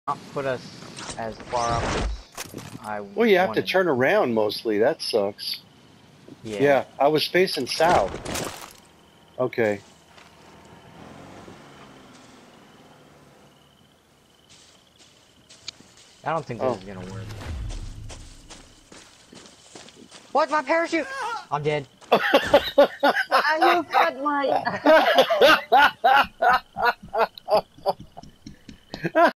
not put us as far up as I Well, you have to wanted. turn around mostly. That sucks. Yeah. Yeah, I was facing south. Okay. I don't think this is gonna work. What? My parachute! I'm dead. You cut my...